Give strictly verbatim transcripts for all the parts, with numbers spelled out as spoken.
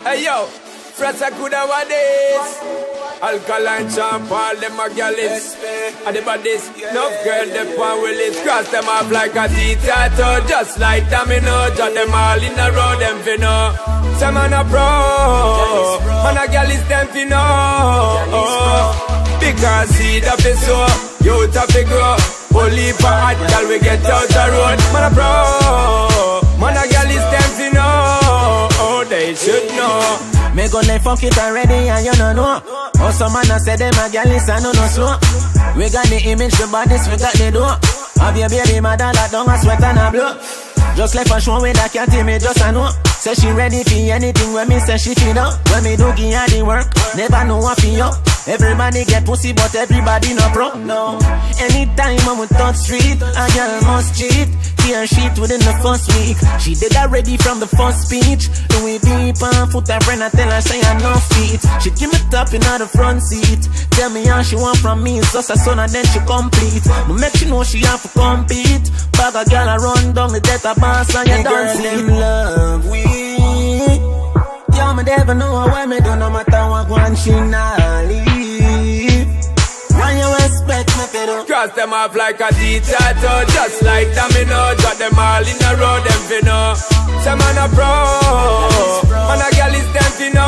Hey yo, Frats a good nowadays. Alkaline champ, all them a gallus. And the bodies, no girl, the pan will it. Cross them off like a T-tattoo. Just like domino, jot them all in a row, them finna. Some man a pro, man a gallus, them finna. Because see the face so, you to fi grow. Only for hot girl we get out the road. Man a pro, man a gallus, them finna. Oh, they should know. Me go lay fuck it already and you no know. Oh, some man a say them a gal is a no no slow. We got the image, the bodies, we got the door. Have your baby mother that don't a sweat and a blow. Just left a show with that cat me just a know. Say she ready for anything when me say she feel up. When me do give her the work, never know what feel up. Everybody get pussy but everybody no pro. No. Anytime I'm on touch street, a girl must cheat. Tear sheet within the first week. She did already from the first speech. Do we deep on foot her friend, I tell her say I no feet. She give me top in the front seat. Tell me how she want from me, it's just a son and then she complete. But make she know she have to compete. Bag a girl a run down the death of boss and you don't see them love we. Yo, me never know why me do no matter what one she not leave. Why you expect me to do? Cross them off like a T-tattoo. Just like domino, jot them all in a row, them finna. Some man a pro, man a gal is them finna.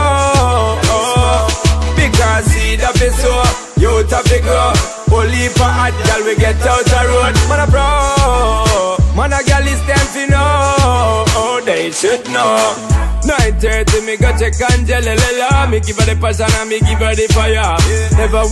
Because see the face so, you to fi grow. Only for hot gal we get out the road. Man a pro, man a gal is them finna. Oh, they should know. nine thirty me go check Angela, me give her the passion and me give her the fire. Never